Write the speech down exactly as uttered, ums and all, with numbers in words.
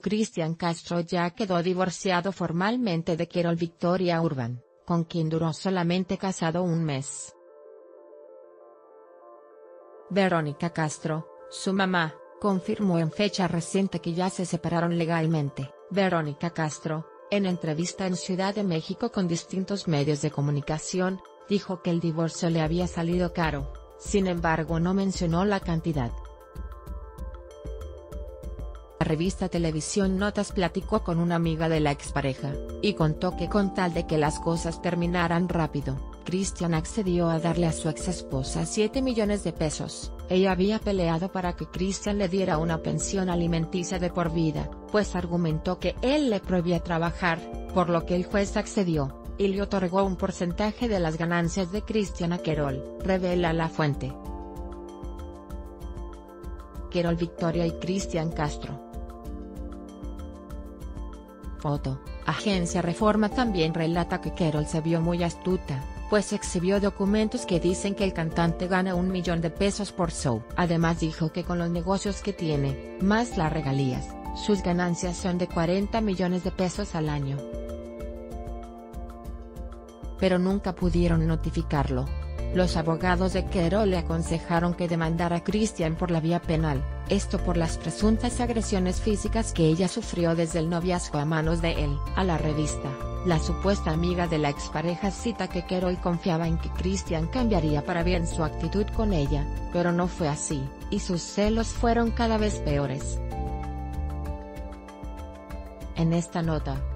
Cristian Castro ya quedó divorciado formalmente de Querol Victoria Urban, con quien duró solamente casado un mes. Verónica Castro, su mamá, confirmó en fecha reciente que ya se separaron legalmente. Verónica Castro, en entrevista en Ciudad de México con distintos medios de comunicación, dijo que el divorcio le había salido caro, sin embargo no mencionó la cantidad. La revista Televisión Notas platicó con una amiga de la expareja, y contó que con tal de que las cosas terminaran rápido, Cristian accedió a darle a su exesposa siete millones de pesos. Ella había peleado para que Cristian le diera una pensión alimenticia de por vida, pues argumentó que él le prohibía trabajar, por lo que el juez accedió, y le otorgó un porcentaje de las ganancias de Cristian a Querol, revela la fuente. Querol Victoria y Cristian Castro. Foto. Agencia Reforma también relata que Querol se vio muy astuta, pues exhibió documentos que dicen que el cantante gana un millón de pesos por show. Además dijo que con los negocios que tiene, más las regalías, sus ganancias son de cuarenta millones de pesos al año. Pero nunca pudieron notificarlo. Los abogados de Querol le aconsejaron que demandara a Cristian por la vía penal, esto por las presuntas agresiones físicas que ella sufrió desde el noviazgo a manos de él. A la revista, la supuesta amiga de la expareja cita que Querol confiaba en que Cristian cambiaría para bien su actitud con ella, pero no fue así, y sus celos fueron cada vez peores. En esta nota,